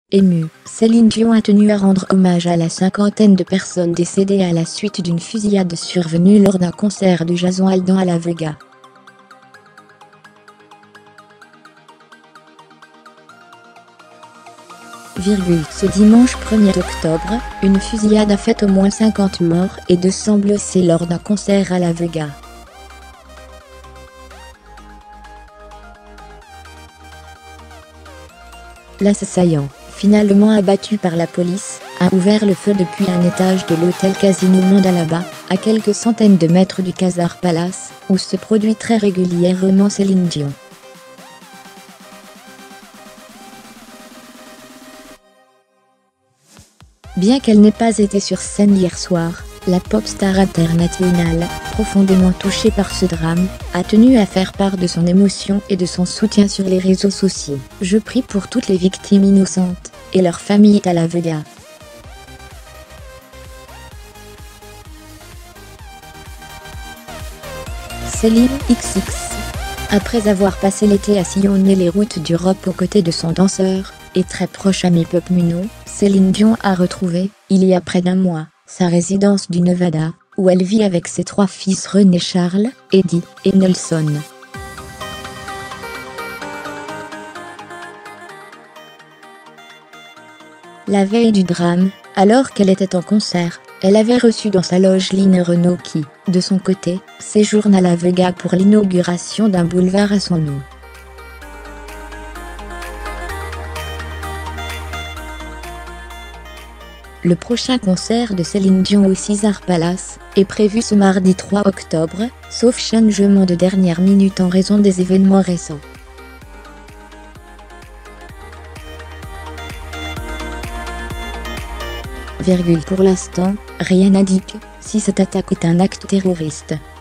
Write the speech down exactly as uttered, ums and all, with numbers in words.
Émue, Céline Dion a tenu à rendre hommage à la cinquantaine de personnes décédées à la suite d'une fusillade survenue lors d'un concert de Jason Aldean à La Vega. Virgule. Ce dimanche premier octobre, une fusillade a fait au moins cinquante morts et deux cents blessés lors d'un concert à La Vega. L'assaillant, finalement abattu par la police, a ouvert le feu depuis un étage de l'hôtel Casino Mandalaba, à quelques centaines de mètres du Caesars Palace, où se produit très régulièrement Céline Dion. Bien qu'elle n'ait pas été sur scène hier soir, la pop star internationale, profondément touchée par ce drame, a tenu à faire part de son émotion et de son soutien sur les réseaux sociaux. « Je prie pour toutes les victimes innocentes, et leurs familles à La Vega. Céline X X. Après avoir passé l'été à sillonner les routes d'Europe aux côtés de son danseur et très proche ami Pop Muno, Céline Dion a retrouvé, il y a près d'un mois, sa résidence du Nevada, où elle vit avec ses trois fils René Charles, Eddie et Nelson. La veille du drame, alors qu'elle était en concert, elle avait reçu dans sa loge Line Renaud qui, de son côté, séjourne à La Vega pour l'inauguration d'un boulevard à son nom. Le prochain concert de Céline Dion au Caesars Palace est prévu ce mardi trois octobre, sauf changement de dernière minute en raison des événements récents. Virgule. Pour l'instant, rien n'indique si cette attaque est un acte terroriste.